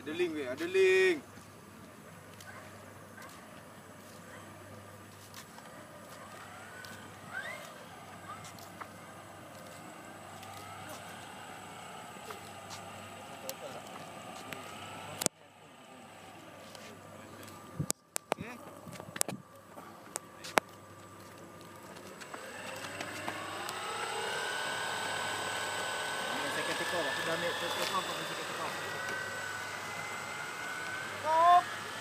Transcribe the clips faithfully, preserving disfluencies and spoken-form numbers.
Ada link weh, ada link. Dah ambil take off apa sikit take off. Stop.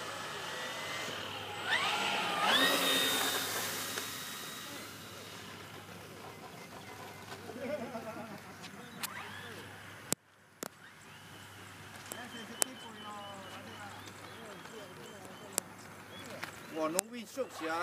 Wah, long win syok sia.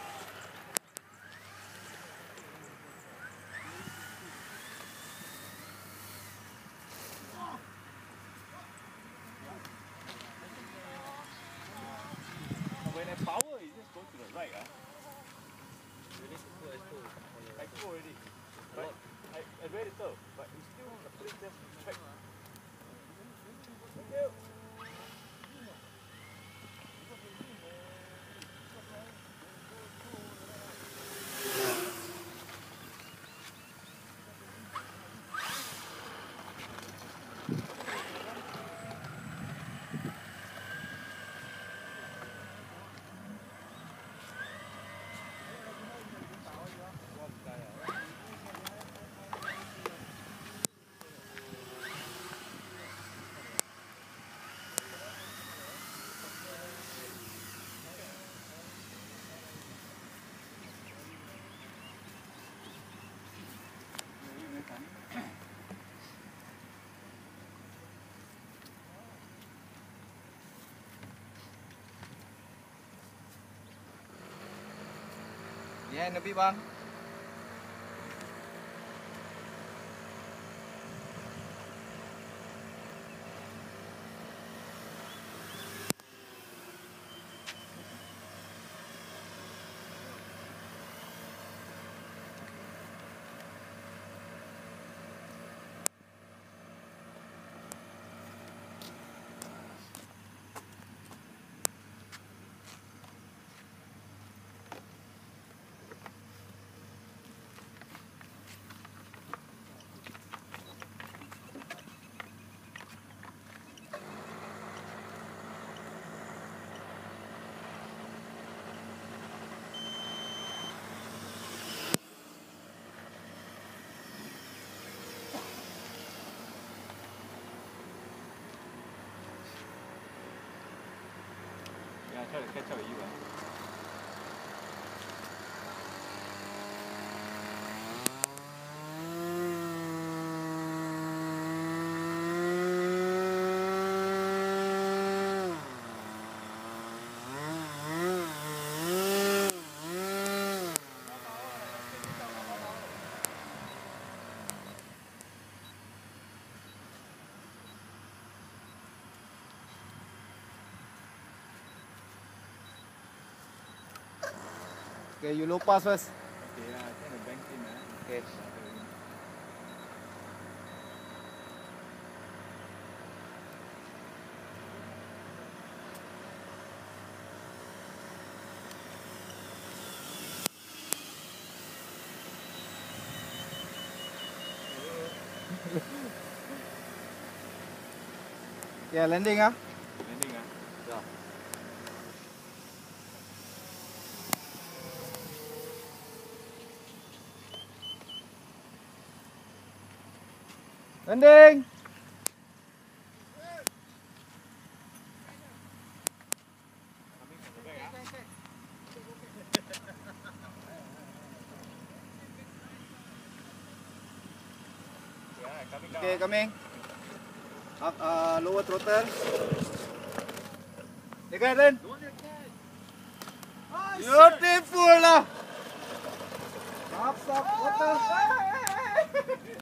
When I power, it just go to the right. Ah. Really? I go already. But I, I very little. But it's still a place just track. Thank you. Ya, Nabi bang. Yeah, try to catch up with you. Ah. Okay, you low pass first. Okay, yeah, I think the bank in. Eh? Okay. Yeah, landing ah. Landing ah. Yeah. Landing. Okay, coming. Up, uh, lower throttle. Dekat, Ren. Beautiful lah. Up, up, throttle.